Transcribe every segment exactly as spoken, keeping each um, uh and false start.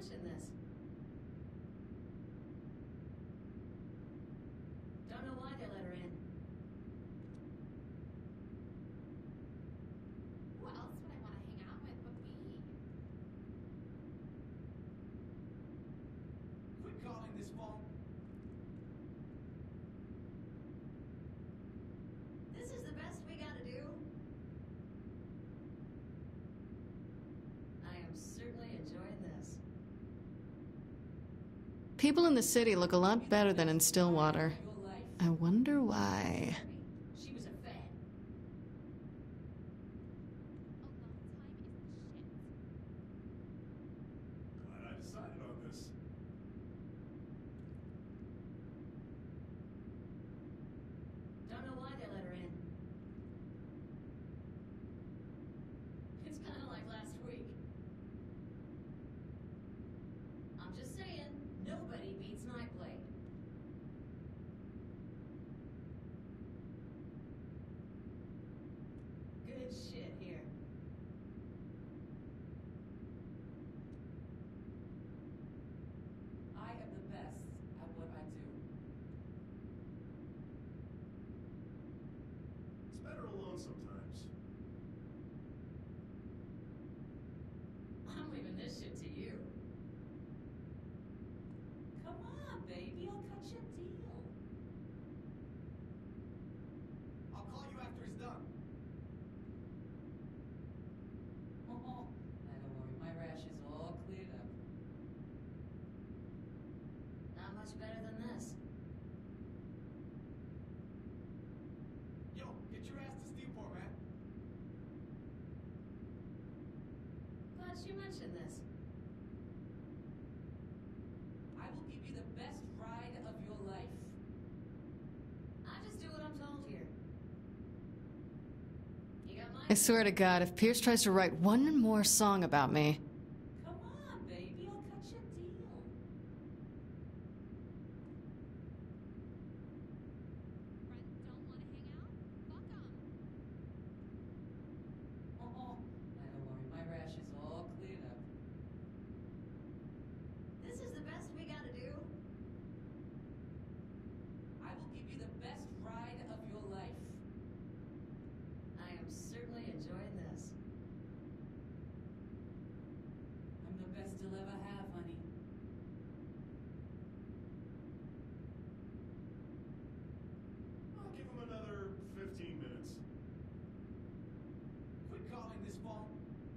mention this? Don't know why they let her in. Who else would I want to hang out with but me? Quit calling this phone. This is the best we gotta do. I am certainly enjoying this. People in the city look a lot better than in Stillwater. I wonder why. She was a fan. Alone time is the shit. Glad I decided on this. Don't know why they let her in. It's kind of like last week. I'm just saying, nobody beats Nightblade. Good shit here. I am the best at what I do. It's better alone sometimes. I'm leaving this shit to you. Come on, baby, I'll cut your deal. I'll call you after he's done. Oh, I don't worry, my rash is all cleared up. Not much better than this. Yo, get your ass to Steelport, man. Glad you mentioned this. I will give you the best ride of your life. I just do what I'm told here. You got my... I swear to God, if Pierce tries to write one more song about me. Come on, baby, I'll cut your deal. Friends don't want to hang out? Fuck 'em. Oh, I don't worry, my rash is all cleared up. This is the best we gotta do. I will give you the best ride of your life. I am certainly enjoying this. I'm the best you'll ever have, honey. I'll give him another fifteen minutes. Quit calling this phone.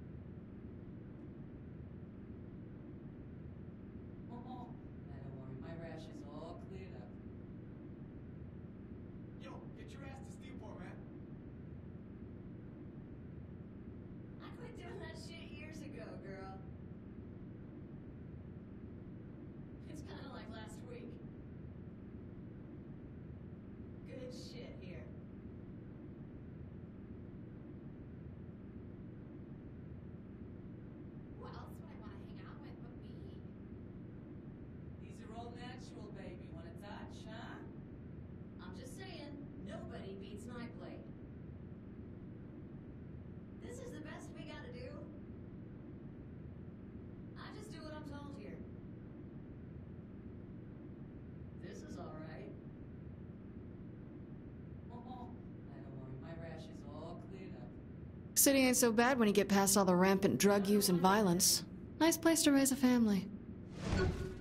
Oh, I don't worry, my rash is all cleared up. Yo, get your ass to Steelport, man. I quit doing that shit years ago, girl. It's kind of like last week. Good shit here. Who else would I want to hang out with but me? These are all natural, baby. Want a touch, huh? I'm just saying, nobody beats Nightblade. This is the best we gotta do. I just do what I'm told here. This is alright. Oh, I don't worry, my rash is all cleared up. City ain't so bad when you get past all the rampant drug use and violence. Nice place to raise a family.